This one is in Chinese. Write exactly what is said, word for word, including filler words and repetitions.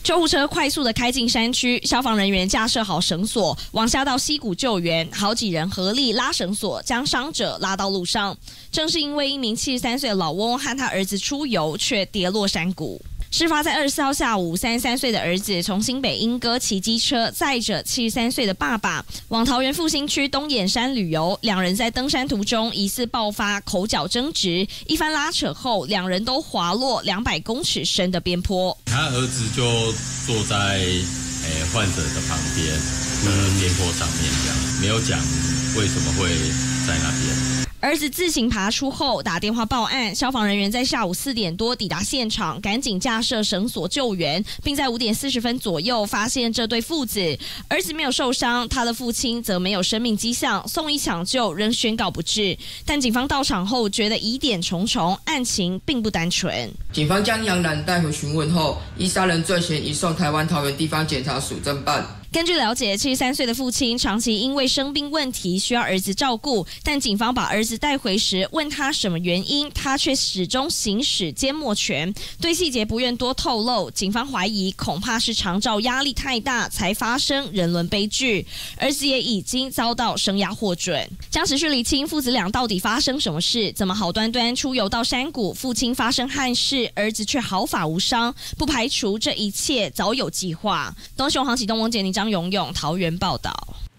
救护车快速的开进山区，消防人员架设好绳索，往下到溪谷救援，好几人合力拉绳索，将伤者拉到路上。正是因为一名七十三岁的老翁和他儿子出游，却跌落山谷。事发在二十四号下午，三十三岁的儿子从新北莺歌骑机车载着七十三岁的爸爸往桃园复兴区东眼山旅游。两人在登山途中疑似爆发口角争执，一番拉扯后，两人都滑落两百公尺深的边坡。 他儿子就坐在诶患者的旁边的边坡上面，这样没有讲为什么会在那边。 儿子自行爬出后打电话报案，消防人员在下午四点多抵达现场，赶紧架设绳索救援，并在五点四十分左右发现这对父子。儿子没有受伤，他的父亲则没有生命迹象，送医抢救仍宣告不治。但警方到场后觉得疑点重重，案情并不单纯。 警方将杨楠带回询问后，依杀人罪嫌移送台湾桃园地方检察署侦办。 根据了解，七十三岁的父亲长期因为生病问题需要儿子照顾，但警方把儿子带回时问他什么原因，他却始终行使缄默权，对细节不愿多透露。警方怀疑恐怕是长照压力太大才发生人伦悲剧，儿子也已经遭到声押获准，将持续厘清父子俩到底发生什么事，怎么好端端出游到山谷，父亲发生憾事，儿子却毫发无伤，不排除这一切早有计划。东雄航启东翁杰尼张永永桃园报道。